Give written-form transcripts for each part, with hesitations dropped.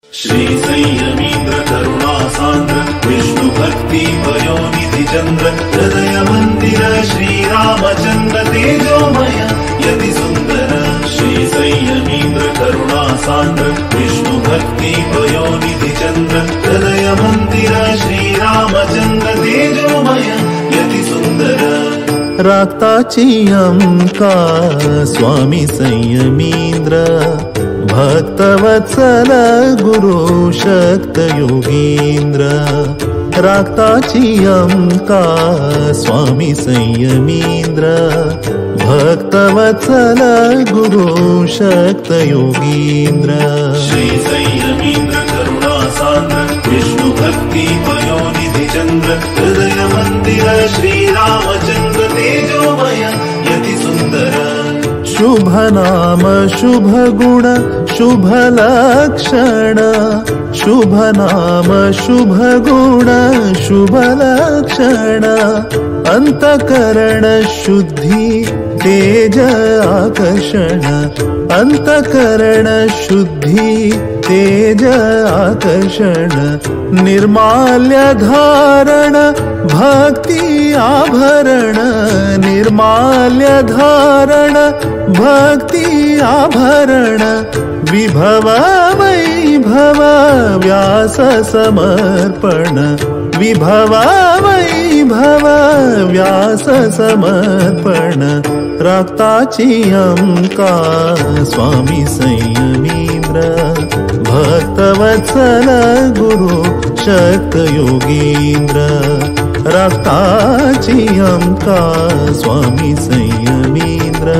श्री संयमीन्द्र करुणासान्द्र विष्णु भक्ति पयोनिधि चन्द्र हृदय मंदिर श्रीरामचन्द्र तेजोमय यति सुंदर। श्री संयमीन्द्र करुणासान्द्र विष्णु भक्ति पयोनिधि चन्द्र हृदय मंदिर श्रीरामचन्द्र तेजोमय यति सुंदर। राक्ताची अंका स्वामी संयमीन्द्र भक्तवत्सल गुरु शक्त योगीन्द्र। राक्ताची अंका स्वामी संयमीन्द्र भक्तवत्सल गुरु शक्त योगीन्द्र। श्री संयमीन्द्र करुणासान्द्र विष्णु भक्ति पयोनिधि चन्द्र हृदय मंदिर श्रीरामचन्द्र तेजोमय यति सुंदर। शुभ नाम शुभ गुण शुभ लक्षण शुभ नाम शुभ गुण शुभ लक्षण अंतकरण शुद्धि तेज आकर्षण अंतकरण शुद्धि तेज आकर्षण निर्माल्य धारण भक्ति आभरण निर्माल्य धारण भक्ति आभरण विभव वैभव व्यास समर्पण विभव वैभव व्यास समर्पण। राक्ताची अंका स्वामी संयमीन्द्र भक्तवत्सल गुरु शक्त योगीन्द्र। राक्ताची अंका स्वामी संयमीन्द्र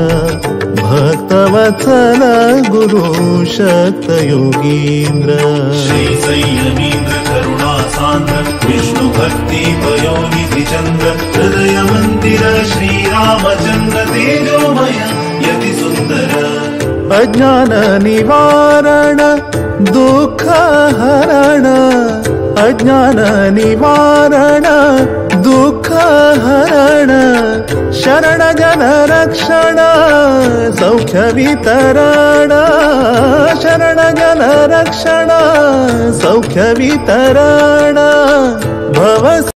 भक्तवत्सल गुरु शक्त योगीन्द्र। श्री संयमीन्द्र करुणासान्द्र विष्णु भक्ति पयोनिधि चन्द्र हृदय मंदिर श्रीरामचन्द्र तेजोमय यति सुंदर। अज्ञान निवारण दुःख हरण अज्ञान निवारण दुःख हरण शरण जन रक्षण सौख्य वितरण शरण जन रक्षण सौख्य वितरण भव